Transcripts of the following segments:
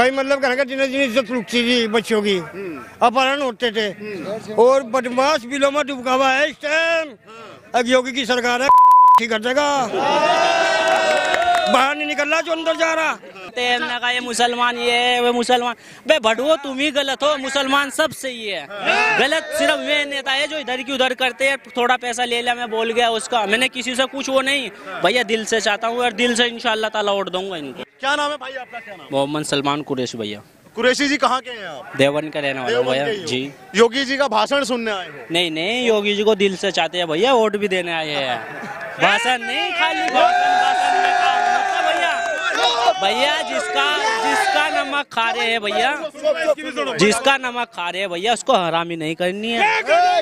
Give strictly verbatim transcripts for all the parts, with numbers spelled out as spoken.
कई मतलब घर का जिन्हें जिन्हें इज्जत लुटती थी बच्चों की, अपहरण होते थे और बदमाश बिलों में डूबा हुआ है इस टाइम। अब योगी की सरकार है, ठीक कर देगा, बाहर नहीं निकल रहा जो अंदर जा रहा। हमने कहा ये मुसलमान ये है वो मुसलमान, बे भड़ुओ तुम ही गलत हो, मुसलमान सब सही है। गलत सिर्फ वे नेता है जो इधर की उधर करते हैं, थोड़ा पैसा ले लिया, मैं बोल गया उसका, मैंने किसी से कुछ वो नहीं भैया, दिल से चाहता हूँ और दिल से इंशाल्लाह ताला वोट दूंगा इनको। क्या नाम है भाई आपका? क्या नाम? मोहम्मद सलमान कुरैशी भैया। कुरैशी जी कहाँ के हैं आप? देवन का रहने वाला भैया जी। योगी जी का भाषण सुनने आए हो? नहीं नहीं, योगी जी को दिल से चाहते हैं भैया, वोट भी देने आए हैं। भाषण नहीं, खाली भाषण भाषण में काम होता भैया। भैया जिसका जिसका नमक खा रहे हैं भैया, जिसका नमक खा रहे हैं भैया, उसको हरामी नहीं करनी है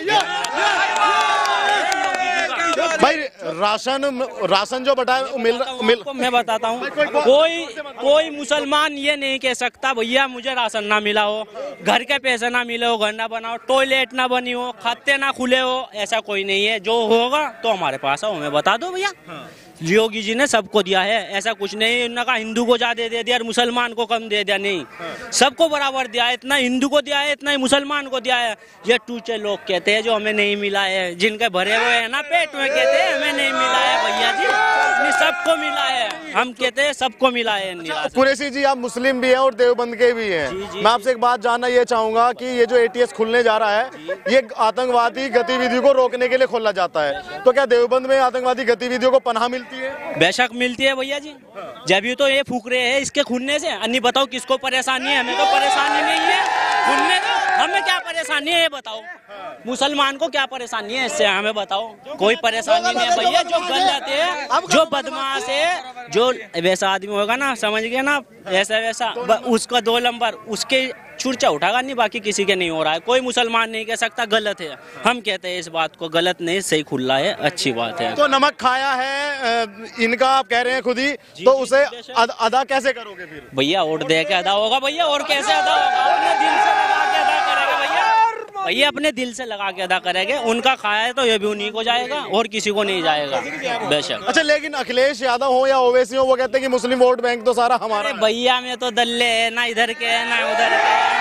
भाई। राशन राशन जो बटा मिल मिल मैं बताता हूँ, कोई कोई मुसलमान ये नहीं कह सकता भैया मुझे राशन ना मिला हो, घर के पैसे ना मिले हो, घर ना बना हो, टॉयलेट ना बनी हो, खाते ना खुले हो, ऐसा कोई नहीं है। जो होगा तो हमारे पास आओ, हमें बता दो भैया। योगी जी ने सबको दिया है, ऐसा कुछ नहीं उन्होंने कहा हिंदू को ज्यादा दे दिया और मुसलमान को कम दे दिया, नहीं, सबको बराबर दिया है। इतना हिंदू को दिया है, इतना ही मुसलमान को दिया है। ये टूचे लोग कहते हैं जो हमें नहीं मिला है, जिनके भरे हुए हैं ना पेट में, कहते हैं हमें नहीं मिला है भैया जी, सबको मिला है। हम कहते हैं सबको मिला है। कुरैशी जी आप मुस्लिम भी हैं और देवबंद के भी हैं, मैं आपसे एक बात जानना ये चाहूंगा कि ये जो एटीएस खुलने जा रहा है, ये आतंकवादी गतिविधियों को रोकने के लिए खोला जाता है, तो क्या देवबंद में आतंकवादी गतिविधियों को पनाह मिलती है? बेशक मिलती है भैया जी, जब ये तो ये फूक रहे हैं इसके खुलने से। अन्य बताओ किसको परेशानी है? हमें तो परेशानी नहीं है खुलने का, हमें क्या परेशानी है ये बताओ? मुसलमान को क्या परेशानी है इससे हमें बताओ? कोई परेशानी नहीं है भैया। जो गलत है, जो बदमाश है, जो वैसा आदमी होगा ना, समझ गए ना, ऐसा वैसा उसका दो नंबर उसके चुरचा उठागा, नहीं बाकी किसी के नहीं हो रहा है। कोई मुसलमान नहीं कह सकता गलत है, हम कहते हैं इस बात को गलत नहीं, सही खुला है, अच्छी बात है। तो नमक खाया है इनका, आप कह रहे हैं खुद ही, तो उसे अद, अदा कैसे करोगे फिर? भैया वोट दे के अदा होगा भैया, और कैसे अदा होगा? अपने दिल से लगा के अदा करेंगे भैया, भैया अपने दिल से लगा के अदा करेंगे। उनका खाया है तो ये भी उन्हीं को जाएगा और किसी को नहीं जाएगा बेशक। अच्छा, लेकिन अखिलेश यादव हो या ओवैसी हो, वो कहते हैं कि मुस्लिम वोट बैंक तो सारा हमारा है। भैया में तो दल्ले है ना, इधर के है ना उधर के,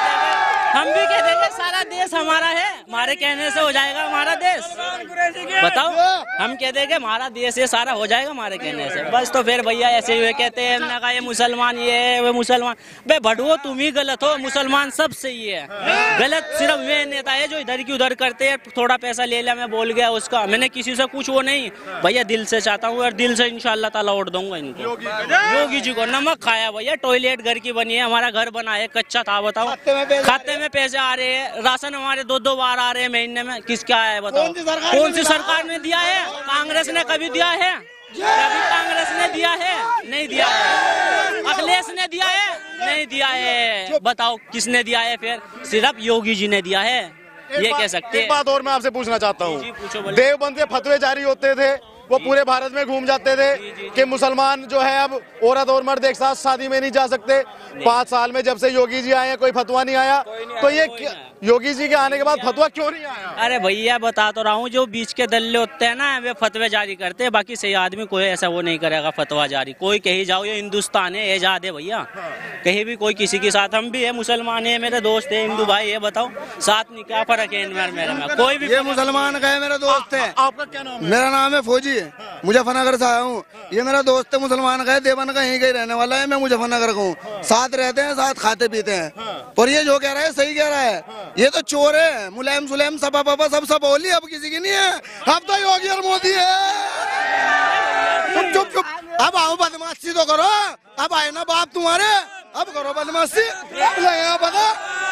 हम भी कह देंगे सारा देश हमारा है, हमारे कहने से हो जाएगा हमारा देश। बताओ, हम कह देंगे हमारा देश ये सारा हो जाएगा हमारे कहने से, बस। तो फिर भैया ऐसे हुए कहते हैं हमने कहा ये मुसलमान ये है वो मुसलमान, बे भड़ुओ तुम ही गलत हो, मुसलमान सब सही है। गलत सिर्फ वे नेता है जो इधर की उधर करते हैं, थोड़ा पैसा ले लिया, मैं बोल गया उसका, मैंने किसी से कुछ वो नहीं भैया, दिल से चाहता हूँ और दिल से इंशाल्लाह ताला वोट दूंगा इनको। योगी जी को नमक खाया भैया, टॉयलेट घर की बनी है, हमारा घर बना है, कच्चा था बताओ, खाते में पैसे आ रहे हैं, राशन हमारे दो दो बार आ रहे हैं महीने में, किस क्या है बताओ? कौन सी सरकार ने दिया है? कांग्रेस ने कभी दिया है? कभी कांग्रेस ने दिया है? नहीं दिया है। अखिलेश ने दिया है? नहीं दिया है। बताओ किसने दिया है? फिर सिर्फ योगी जी ने दिया है, ये कह सकते हैं। एक बात और मैं आपसे पूछना चाहता हूँ, देवबंद से फतवे जारी होते थे, वो पूरे भारत में घूम जाते थे कि मुसलमान जो है अब औरत और मर्द एक साथ शादी में नहीं जा सकते। पाँच साल में जब से योगी जी आए हैं कोई फतवा नहीं आया, तो ये योगी जी के आने के बाद फतवा क्यों नहीं आया? अरे भैया बता तो रहा हूँ, जो बीच के दल्ले होते हैं ना वे फतवे जारी करते हैं, बाकी सही आदमी कोई ऐसा वो नहीं करेगा फतवा जारी। कोई कहीं जाओ, ये हिंदुस्तान है, एजाद है भैया, कहीं भी कोई किसी के साथ, हम भी है मुसलमान है, मेरे दोस्त है हिंदू भाई है, बताओ साथ में क्या फर्क है इनमें मेरे में? कोई भी ये मुसलमान का है, मेरा दोस्त है। आपका क्या नाम है? मेरा नाम है फौजी, मुजफ्फरनगर से आया हूँ। ये मेरा दोस्त है, मुसलमान का है, देवन का यहीं का ही रहने वाला है, मैं मुजफ्फरनगर का हूँ। साथ रहते हैं, साथ खाते पीते हैं, पर ये जो कह रहा है सही कह रहा है, ये तो चोर है। मुलायम सुलायम सपा पापा सब सब बोली, अब किसी की नहीं है, अब तो योगी और मोदी है। चुप चुप चुप, अब आओ बदमाशी तो करो, अब आए ना बाप तुम्हारे, अब करो बदमाशी, लगेगा पता,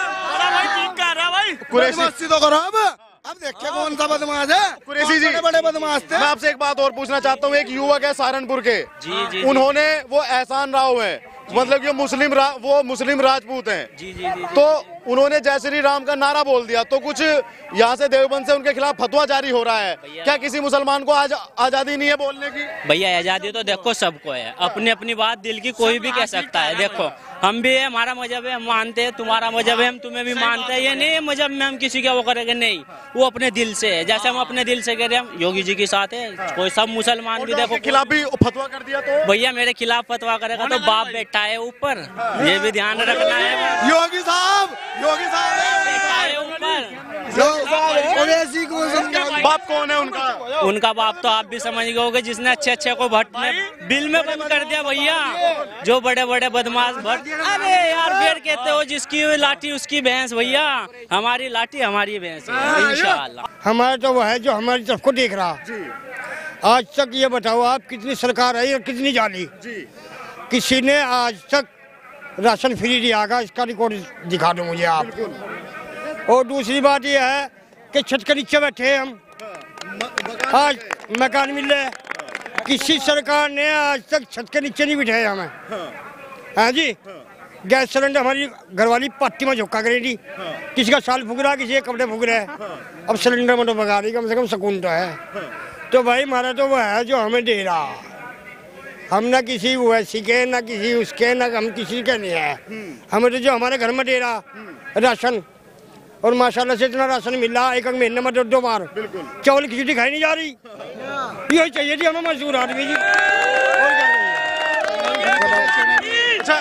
बदमाशी तो करो अब। अब देखिए कौन सा बदमाश है। कुरैशी जी, बड़े बड़े बदमाश थे। मैं आपसे एक बात और पूछना चाहता हूँ, एक युवक है सहारनपुर के, जी जी, उन्होंने वो एहसान राव है, मतलब ये मुस्लिम रा, वो मुस्लिम राजपूत हैं, जी जी जी, तो उन्होंने जय श्री राम का नारा बोल दिया, तो कुछ यहाँ से देवबंद से उनके खिलाफ फतवा जारी हो रहा है। क्या किसी मुसलमान को आज आजादी नहीं है बोलने की? भैया आजादी तो देखो सबको है, अपनी अपनी बात दिल की कोई भी कह सकता है। देखो हम भी है, हमारा मजहब है, हम मानते हैं, तुम्हारा मजहब है, हम तुम्हें भी मानते हैं। ये नहीं मजहब में हम किसी का वो करेंगे, नहीं, वो अपने दिल से है। जैसे हम अपने दिल से कह रहे हैं, हम योगी जी के साथ है। कोई सब मुसलमान भी देखो खिलाफ भी फतवा कर दिया तो भैया मेरे खिलाफ फतवा करेगा तो बाप बैठा है ऊपर, ये भी ध्यान रखना है। योगी साहब, योगी साहब बैठा है ऊपर, ओवैसी को समझाओ। बाप कौन है उनका? उनका बाप तो आप भी समझ गए होगे, जिसने अच्छे अच्छे को भट्ट में बिल में बंद कर दिया भैया, जो बड़े बड़े बदमाश भट्ट। अरे यार फिर कहते हो जिसकी लाठी उसकी भैंस, भैया हमारी लाठी हमारी भैंस है इंशाअल्लाह। हमारा तो वो है जो हमारी तरफ को देख रहा। आज तक ये बताओ आप, कितनी सरकार आई और कितनी जाली? किसी ने आज तक राशन फ्री दिया होगा, इसका रिकॉर्ड दिखा दो मुझे आप। और दूसरी बात ये है कि छत के नीचे बैठे हम, आज मकान मिल रहे, किसी सरकार ने आज तक छत के नीचे नहीं बिठाया हमें। हाँ जी, गैस सिलेंडर हमारी घरवाली पट्टी में झोंका करेगी, किसी का साल फूक रहा, किसी के कपड़े फूक रहे हैं, अब सिलेंडर में तो भगा रही, कम से कम सुकून तो है। तो भाई हमारा तो वो है जो हमें दे रहा, हम ना किसी वैसी के ना किसी उसके ना हम किसी के नहीं है, हमें तो जो हमारे घर में दे रहा राशन। और माशाल्लाह से इतना राशन मिल रहा, एक एक महीने में दो दो बार चावल खिचड़ी खाई नहीं जा रही। यही चाहिए थी हमें मजदूर आदमी जी, और क्या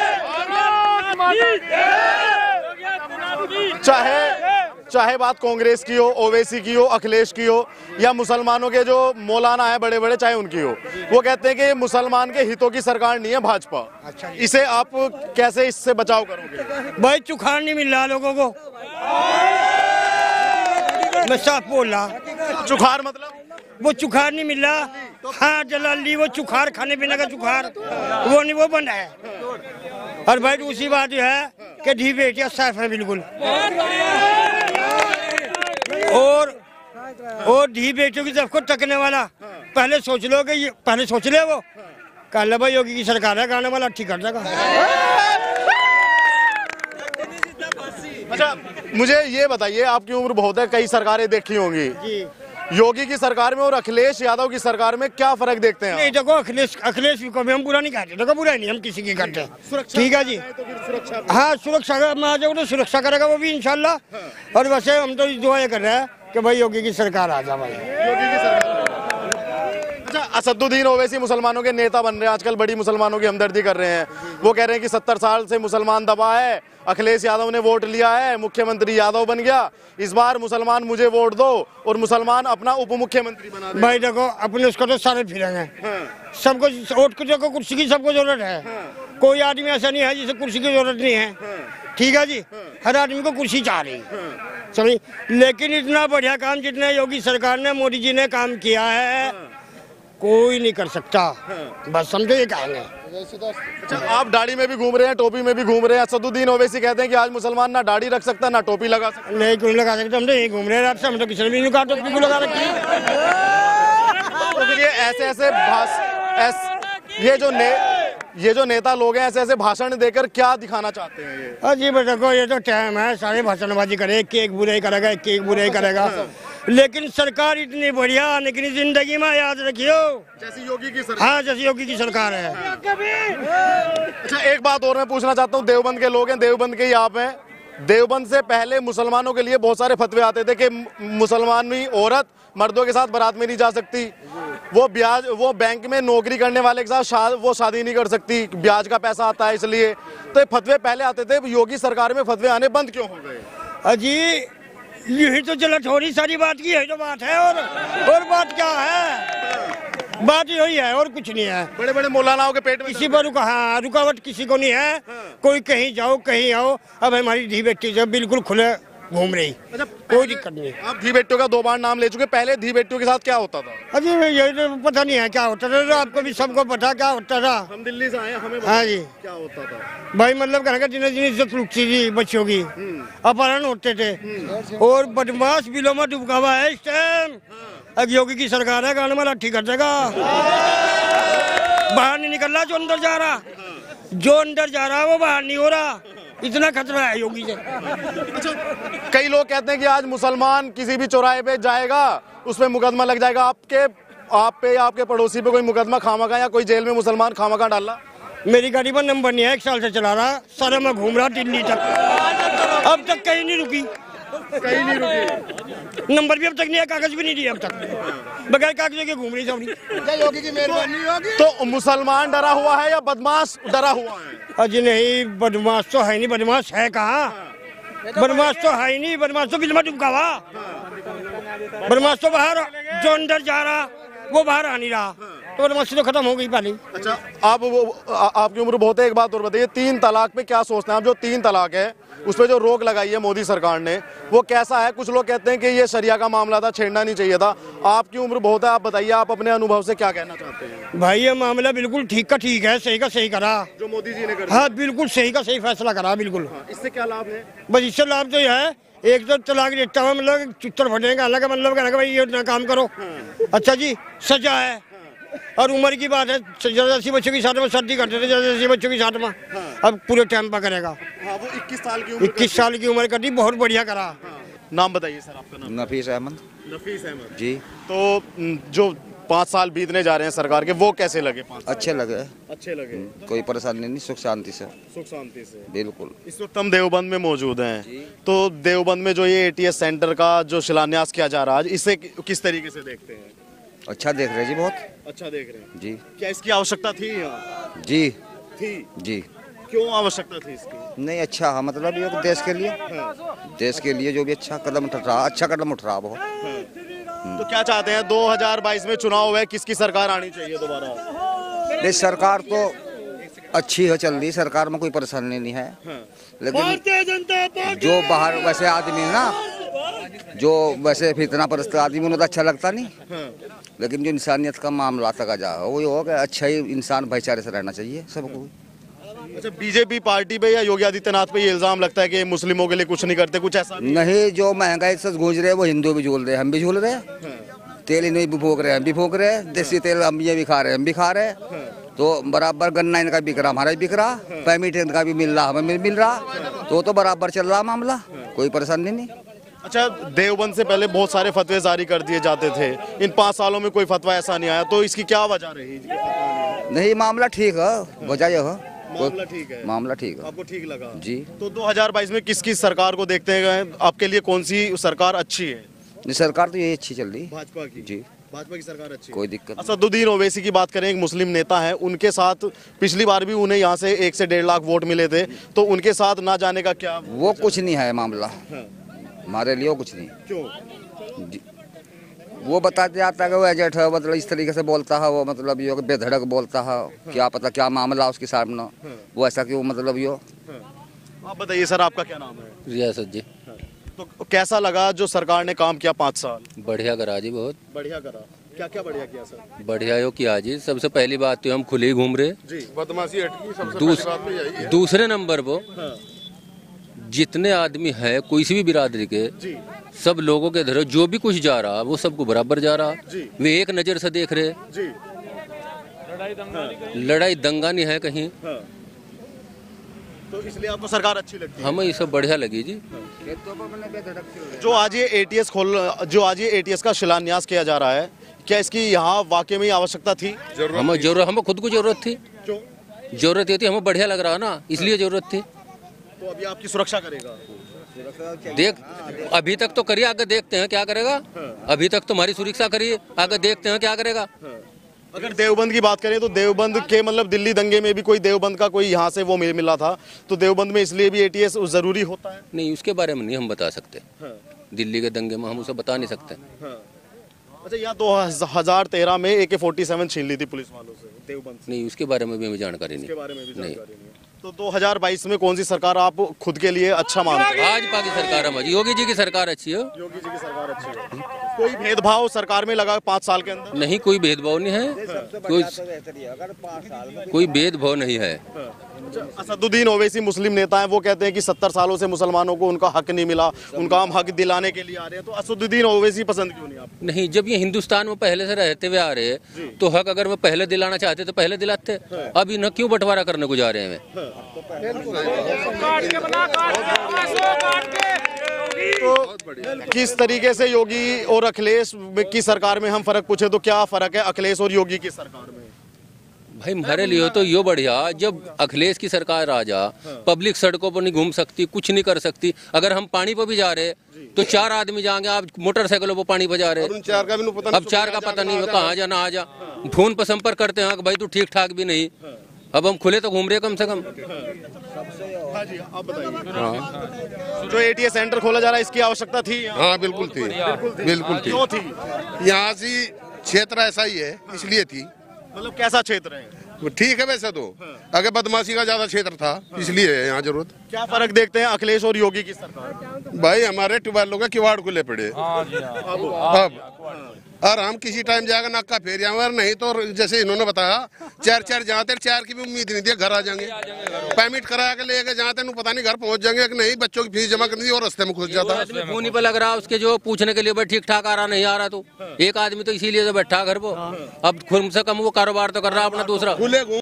चाहे चाहे बात कांग्रेस की हो, ओवैसी की हो, अखिलेश की हो, या मुसलमानों के जो मौलाना है बड़े बड़े, चाहे उनकी हो, वो कहते हैं कि मुसलमान के हितों की सरकार नहीं है भाजपा। अच्छा, इसे आप कैसे इससे बचाव करोगे? भाई चुखार नहीं मिल रहा लोगों को, मैं साफ बोल रहा। चुखार मतलब वो चुखार नहीं मिल रहा, हाँ जलाली वो चुखार, खाने पीने का चुखार वो नहीं, वो बंद है। और भाई दूसरी बात जो है कि धी बेटियां साफ है बिल्कुल, और और धी बेटियों की तरफ को तकने वाला पहले सोच लो कि ये पहले सोच ले, वो कल भाई योगी की सरकार है, गाने वाला ठीक कर देगा। अच्छा मुझे ये बताइए, आपकी उम्र बहुत है, कई सरकारें देखी होंगी, योगी की सरकार में और अखिलेश यादव की सरकार में क्या फर्क देखते हैं? नहीं देखो, अखिलेश अखिलेश को भी हम बुरा नहीं कहते, देखो बुरा नहीं हम किसी की करते, ठीक है जी। हाँ सुरक्षा में जो तो सुरक्षा करेगा वो भी इंशाल्लाह। और वैसे हम तो दुआ ये कर रहे हैं कि भाई योगी की सरकार आ जाए भाई, योगी की सरकार। अच्छा असदुद्दीन ओवैसी मुसलमानों के नेता बन रहे हैं आजकल, बड़ी मुसलमानों की हमदर्दी कर रहे हैं। वो कह रहे हैं कि सत्तर साल से मुसलमान दबा है, अखिलेश यादव ने वोट लिया है, मुख्यमंत्री यादव बन गया, इस बार मुसलमान मुझे वोट दो और मुसलमान अपना उप मुख्यमंत्री बना दे। भाई देखो अपने उसको तो सारे फिरेंगे, सबको वोट को देखो, कुर्सी की सबको जरूरत है, कोई आदमी ऐसा नहीं है जिसे कुर्सी की जरूरत नहीं है, ठीक है जी। हर आदमी को कुर्सी चाह रही समझ, लेकिन इतना बढ़िया काम जितना योगी सरकार ने, मोदी जी ने काम किया है, कोई नहीं कर सकता, बस समझो ये कहेंगे। अच्छा आप दाढ़ी में भी घूम रहे हैं, टोपी में भी घूम रहे हैं, असदुद्दीन ओवैसी कहते हैं कि आज मुसलमान ना दाढ़ी रख सकता ना टोपी लगा सकता। नहीं क्यों लगा सकते, हम तो यही घूम रहे हैं रात से, हम तो किसी ने भी नहीं कहा टोपी को लगा रखी। तो फिर ये ऐसे ऐसे भाष ऐस, ये जो ने ये जो नेता लोग हैं ऐसे ऐसे भाषण देकर क्या दिखाना चाहते हैं ये? अजी देखो ये तो टाइम है, सारे भाषणबाजी करे, एक एक बुराई करेगा, एक एक बुराई करेगा, लेकिन सरकार इतनी बढ़िया आने की जिंदगी में याद रखियो, जैसी योगी की सरकार। हाँ जैसी योगी की सरकार है। अच्छा एक बात और मैं पूछना चाहता हूँ, देवबंद के लोग हैं, देवबंद के ही आप हैं, देवबंद से पहले मुसलमानों के लिए बहुत सारे फतवे आते थे कि मुसलमानी औरत मर्दों के साथ बारात में नहीं जा सकती, वो ब्याज वो बैंक में नौकरी करने वाले के साथ शा, वो शादी नहीं कर सकती, ब्याज का पैसा आता है इसलिए। तो ये फतवे पहले आते थे, योगी सरकार में फतवे आने बंद क्यों हो गए? अजी यही तो जलत हो रही सारी बात की, यही तो बात है, और और बात क्या है, बात यही है और कुछ नहीं है। बड़े बड़े मौलानाओं के पेट में किसी पर रुका, हाँ रुकावट किसी को नहीं है, कोई कहीं जाओ कहीं आओ, अब हमारी धी बेटी जब बिल्कुल खुले घूम रही, अच्छा कोई दिक्कत नहीं। आप धी बेटियों का दो बार नाम ले चुके, पहले धी बेटियों के साथ क्या होता था? अजी यही तो पता नहीं है क्या होता था, तो आपको भी सबको पता क्या होता था। हम दिल्ली से आए, हमें हाँ जी क्या होता था भाई, मतलब कहने का जिन्हें जिन्हें इज्जत लुटती थी बच्चों की, अपहरण होते थे, और बदमाश बिलों में डूबा हुआ है इस टाइम। अब योगी की सरकार है, गाने में लाठी कर देगा, बाहर नहीं निकल रहा, जो अंदर जा रहा जो अंदर जा रहा वो बाहर नहीं हो रहा, इतना खतरा है योगी से। कई लोग कहते हैं कि आज मुसलमान किसी भी चौराहे पे जाएगा उस पर मुकदमा लग जाएगा। आपके आप पे या आपके पड़ोसी पे कोई मुकदमा खामखा या कोई जेल में मुसलमान खामखा डाला? मेरी गाड़ी पर नंबर नहीं है, एक साल से चला रहा, सारा मैं घूम रहा दिल्ली तक, अब तक कहीं नहीं रुकी, कहीं नहीं रुकी। नंबर भी अब तक नहीं है, कागज भी नहीं दिए अब तक, बगैर कागज के घूम रही सब। योगी की मेहरबानी होगी। तो मुसलमान डरा हुआ है या बदमाश डरा हुआ है? अजी नहीं, बदमाश तो है नहीं, बदमाश है कहाँ, बदमाश तो है ही नहीं, बदमाश तो बिल्कुल डुबकावा, बदमाश तो बाहर जो अंदर जा रहा वो बाहर आ नहीं रहा, तो बदमाशी तो खत्म हो गई पहले। अच्छा, आप वो आ, आपकी उम्र बहुत है, एक बात और बताइए, तीन तलाक पे क्या सोचते हैं आप? जो तीन तलाक है उस पर जो रोक लगाई है मोदी सरकार ने, वो कैसा है? कुछ लोग कहते हैं कि ये शरिया का मामला था, छेड़ना नहीं चाहिए था। आपकी उम्र बहुत है, आप बताइए, आप अपने अनुभव से क्या कहना चाहते हैं? भाई ये मामला बिल्कुल ठीक का ठीक है, सही का सही करा जो मोदी जी ने कर हाँ, बिल्कुल सही का सही फैसला करा बिल्कुल। इससे क्या लाभ है? बस इससे लाभ तो यह है, एक तो तलाक देता हुआ मतलब चित्तर फटेगा, अलग मतलब कहना भाई ये ना काम करो। अच्छा जी, सजा है और उम्र की बात है, जैसे बच्चों की साथ में सर्दी करते थे, जैसे बच्चों की साथ में अब पूरे टाइम पर करेगा। हाँ, वो इक्कीस साल की उम्र इक्कीस साल की उम्र कर दी, बहुत बढ़िया करा। नाम बताइए सर आपका नाम? नफीस अहमद। नफीस अहमद जी। तो जो पाँच साल बीतने जा रहे हैं सरकार के, वो कैसे लगे? पाँच साल अच्छे लगे, अच्छे लगे, कोई परेशानी नहीं, सुख शांति से। सुख शांति से। बिल्कुल। इस वक्त हम देवबंद में मौजूद हैं, तो देवबंद में जो ये एटीएस सेंटर का जो शिलान्यास किया जा रहा है, इसे किस तरीके से देखते हैं? अच्छा देख रहे जी, बहुत अच्छा देख रहे हैं जी। क्या इसकी आवश्यकता थी यहाँ? जी थी। जी। क्यों आवश्यकता थी इसकी? नहीं अच्छा, हाँ मतलब ये देश के लिए, देश के लिए जो भी अच्छा कदम उठ रहा, अच्छा कदम उठ रहा बहुत। तो क्या चाहते हैं, दो हज़ार बाईस में चुनाव है, किसकी सरकार आनी चाहिए दोबारा? नहीं सरकार तो अच्छी है, चल रही सरकार में कोई परेशानी नहीं है, लेकिन जो बाहर वैसे आदमी ना, जो वैसे फिर इतना परिस्थिति आदमी उन्हें तो अच्छा लगता नहीं, लेकिन जो इंसानियत का मामला तक आ जाए वही होगा, अच्छा ही इंसान भाईचारे से रहना चाहिए सबको। अच्छा, बीजेपी पार्टी पे या योगी आदित्यनाथ पे ये इल्जाम लगता है कि मुस्लिमों के लिए कुछ नहीं करते, कुछ ऐसा नहीं? नहीं, जो महंगाई से गूंज रहे वो हिंदू भी झूल रहे, हम भी झूल रहे, तेल इन्हें भी फूक रहे, हम भी फूक रहे, देसी तेल हम ये भी खा रहे, हम भी खा रहे, तो बराबर गन्ना इनका बिक रहा, हमारा भी बिक रहा, पैमिट इनका भी मिल रहा, हमें मिल रहा, तो तो बराबर चल रहा मामला, कोई परेशानी नहीं। अच्छा, देवबंद से पहले बहुत सारे फतवे जारी कर दिए जाते थे, इन पाँच सालों में कोई फतवा ऐसा नहीं आया, तो इसकी क्या वजह रही? नहीं मामला ठीक है, वजह यह है, मामला ठीक है, मामला ठीक है, आपको ठीक लगा जी। तो दो हज़ार बाईस में किसकी सरकार को देखते हैं, आपके लिए कौन सी सरकार अच्छी है? नहीं सरकार तो यही अच्छी चल रही, भाजपा की। जी, भाजपा की सरकार अच्छी है, कोई दिक्कत। असदुद्दीन ओवैसी की बात करें, एक मुस्लिम नेता है, उनके साथ पिछली बार भी उन्हें यहाँ से एक से डेढ़ लाख वोट मिले थे, तो उनके साथ ना जाने का क्या? वो कुछ नहीं है मामला, हमारे लिए वो कुछ नहीं। क्यों? जी। वो बताते आता है वो एजेंट है, मतलब इस तरीके से बोलता है वो, मतलब यो बेधड़क बोलता है, क्या पता क्या मामला उसके सामने, वो ऐसा क्यों मतलब यो। आप बताइए सर, आपका क्या नाम है? रियासत जी। तो कैसा लगा जो सरकार ने काम किया पाँच साल? बढ़िया करा जी, बहुत बढ़िया करा। क्या क्या बढ़िया किया सर? बढ़िया यो किया जी। सबसे पहली बात तो हम खुले ही घूम रहे जी, बदमाशी हटकी, सबसे दूस, पहली बात तो यही है। दूसरे नंबर वो जितने आदमी है कोई सी भी बिरादरी के, सब लोगों के इधर जो भी कुछ जा रहा वो सबको बराबर जा रहा, वे एक नजर से देख रहे जी। लड़ाई दंगा नहीं है कहीं। तो इसलिए आपको सरकार अच्छी लगती है? हमें ये सब बढ़िया लगी जी। जो आज ये एटीएस खोल जो आज ये एटीएस का शिलान्यास किया जा रहा है, क्या इसकी यहाँ वाकई में आवश्यकता थी? हमें जरूरत, हमें खुद को जरूरत थी। क्यों जरूरत ये थी, हमें बढ़िया लग रहा ना, इसलिए जरूरत थी। तो अभी आपकी सुरक्षा करेगा? देख, अभी तक तो करिए, आगे देखते हैं क्या करेगा। अभी तक तुम्हारी सुरक्षा करिए, आगे देखते हैं क्या करेगा। अगर देवबंद की बात करें तो देवबंद के मतलब दिल्ली दंगे में भी कोई देवबंद का कोई यहाँ से वो मिला था, तो देवबंद में इसलिए भी एटीएस जरूरी होता है? नहीं, उसके बारे में नहीं हम बता सकते। दिल्ली के दंगे में हम उसे बता नहीं सकते। अच्छा, यहाँ दो हजार तेरह में ए के फोर्टी सेवन छीन ली थी पुलिस वालों से देवबंद से। नहीं, उसके बारे में भी हमें जानकारी नहीं। उसके बारे में भी जानकारी नहीं। तो दो हज़ार बाईस में कौन सी सरकार आप खुद के लिए अच्छा मानते हैं? भाजपा की सरकार है, योगी जी की सरकार अच्छी है। योगी जी की सरकार अच्छी है। कोई भेदभाव सरकार में लगा पाँच साल के अंदर? नहीं, कोई भेदभाव नहीं है, कोई कोई भेदभाव नहीं है। असदुद्दीन ओवैसी मुस्लिम नेता हैं, वो कहते हैं कि सत्तर सालों से मुसलमानों को उनका हक नहीं मिला, उनका हम हक दिलाने के लिए आ रहे हैं। तो असदुद्दीन ओवैसी पसंद क्यों नहीं आपको? नहीं, जब ये हिंदुस्तान में पहले से रहते हुए आ रहे हैं तो हक अगर वो पहले दिलाना चाहते तो पहले दिलाते। अब इन्हें क्यों बंटवारा करने को जा रहे हैं? तो किस तरीके से योगी और अखिलेश की सरकार में हम फर्क पूछे तो क्या फर्क है अखिलेश और योगी की सरकार में? भाई हमारे लिए तो यो बढ़िया, जब अखिलेश की सरकार आ जा, पब्लिक सड़कों पर नहीं घूम सकती, कुछ नहीं कर सकती। अगर हम पानी पर भी जा रहे तो चार आदमी जाएंगे, आप मोटरसाइकिलों पर पानी पर जा रहे, चार का भी नहीं पता, अब चार का पता नहीं कहाँ जाना आ जा। फोन पर संपर्क करते हैं भाई तू ठीक ठाक भी नहीं, अब हम खुले तो घूम रहे कम से कम। हाँ जी, आप बताइए। हाँ। जो एटीए सेंटर खोला जा रहा है इसकी आवश्यकता थी? हाँ बिल्कुल थी, बिल्कुल थी। क्यों थी? यहाँ से क्षेत्र ऐसा ही है इसलिए थी। मतलब कैसा क्षेत्र है? ठीक है वैसे तो, अगर बदमाशी का ज्यादा क्षेत्र था इसलिए है यहाँ जरूरत। क्या फर्क देखते हैं अखिलेश और योगी की सरकार? भाई हमारे ट्यूबवेलों के किवाड़ खुले पड़े अब, और हम किसी टाइम जाएगा नाका फेर जाएंगे, नहीं तो जैसे इन्होंने बताया चार चार जाते, चार की भी उम्मीद नहीं थी, घर आ जाएंगे, पेमेंट करा के लेके जाते हैं, पता नहीं घर पहुंच जाएंगे कि नहीं, बच्चों की फीस जमा करनी और रास्ते में घुस जाता। फोन पे लग रहा उसके जो पूछने के लिए भाई ठीक ठाक आ रहा नहीं आ रहा, तो एक आदमी तो इसीलिए तो बैठा घर पर। अब खुद से कम वो कारोबार तो कर रहा अपना दूसरा।